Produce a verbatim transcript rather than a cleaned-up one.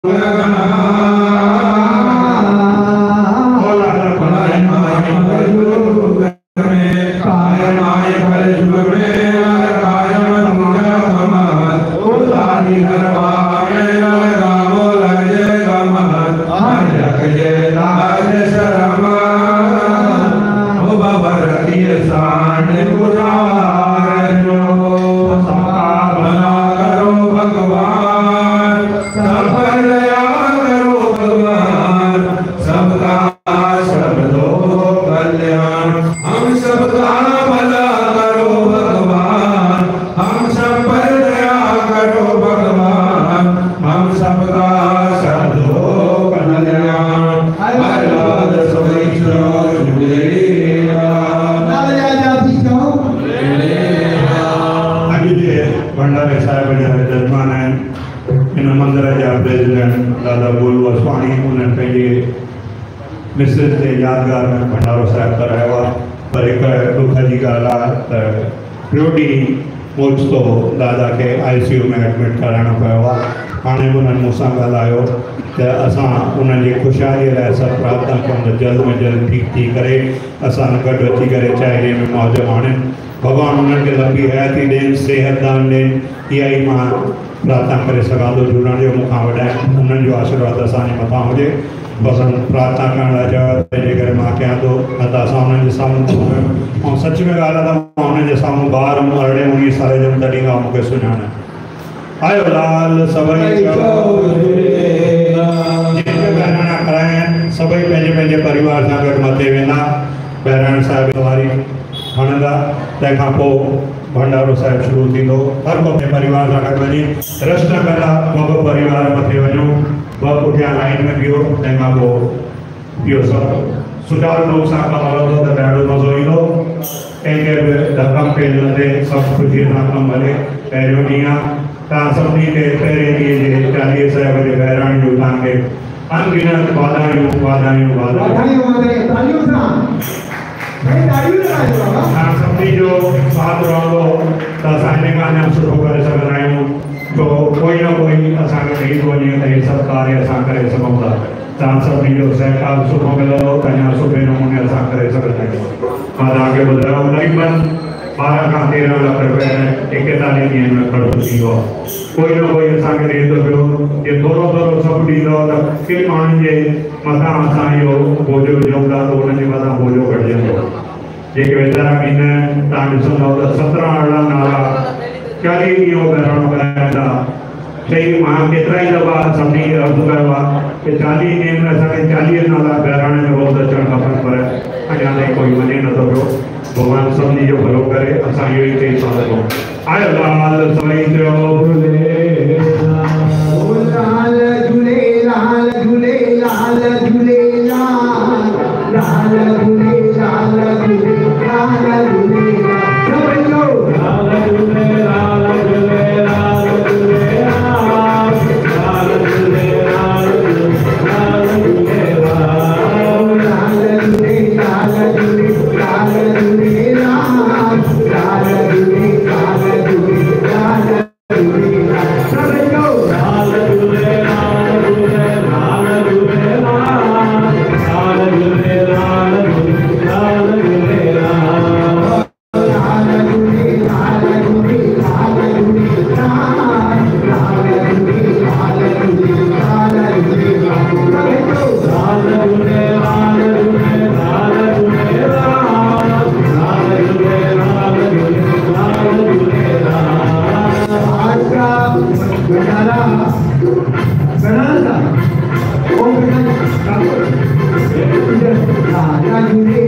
Mrs के यादगार में भंडारो साहब कराया पर एक दुख की गाल प्रियोटी मुझ तो दादा के आई सी यू में एडमिट कराना पड़ा हाँ उन्होंने मूसा ॻाल्हायो तो असां उन्हनि जी खुशहाली लाइ सब प्रार्थना कयूं जल्द में जल्द ठीक थी करे असां गॾु अची करे चाहे में मौज माणनि भगवान उन्हनि खे लंबी हयाती ॾियनि सिहत दान ॾियनि इहा ई मां प्रार्थना करे सघां थो जुड़ण जो मूंखां वॾा उन्हनि जो आशीर्वाद असांजे मथां हुजे बस प्रार्थना करण लाइ चयो तंहिंजे करे मां कयां थो न त असां उन्हनि जे साम्हूं ऐं सच में ॻाल्हि आहे त मां उन्हनि जे साम्हूं ॿार हुउमि अरिड़हें उणिवीह साल जो तॾहिं खां मूंखे सुञाणे आयो लाल सभई बहिराणा कराइनि सभई पंहिंजे पंहिंजे परिवार सां गॾु मथे वेंदा बहिराणे साहिब वारी खणंदा तंहिंखां पोइ भंडारो साहिब शुरू थींदो हर को परिवार सां गॾु वञी रश न कंदा ॿ ॿ परिवार मथे वञूं ॿ पुठियां लाइन में बीहो तंहिंखां पोइ इहो सभु सुचारू रूप सां कमु हलंदो त ॾाढो मज़ो ईंदो कंहिंखे बि धकम पेल न थिए सभु ख़ुशीअ सां कमु हले पहिरियों ॾींहुं आहे तव्हां सभिनी खे पहिरें ॾींहं जे चालीहे साहिब जे बहिराणे जो तव्हांखे अनगिनत वाधायूं वाधायूं वाधायूं तव्हां सभिनी जो साथ रहंदो त असां हिन खां अञा सुठो करे सघंदा आहियूं तो कोई ना कोई असांखे ॾेई थो वञे त इहे सभु कार्य असां करे सघूं था तव्हां सभिनी जो सहकार सुठो मिलंदो त अञा सुठे नमूने असां करे सघंदा आहियूं मां तव्हांखे ॿुधायो ग़रीबन ॿारहं खां तेरहं लख रुपया एकतालीह ॾींहंनि में ख़र्चु थींदो आहे कोई न कोई असांखे ॾिए थो पियो जे थोरो थोरो सभु ॾींदो त के माण्हुनि जे मथां असां इहो बोझो विझूं था त उन्हनि जे मथां बोझो घटिजंदो जेके वीचारा ॾींदा आहिनि तव्हां ॾिसंदव त सत्रहं अरिड़हं नाला चालीह ॾींहं बहिराणो कराइनि था चई मां केतिरा ई दफ़ा सभिनी खे अर्ज़ु कयो आहे कि चालीह ॾींहंनि में असांखे चालीह नाला बहिराणे में रोज़ अचणु खपनि पर अञा ताईं कोई वञे नथो पियो भगवान सभिनी जो भलो करे असां इहो ई चई था सघूं आयो लाल सभई चयो लाल झूलेलाल झूलेलाल झूलेलाल लाल झूलेलाल झूलेलाल Gracias.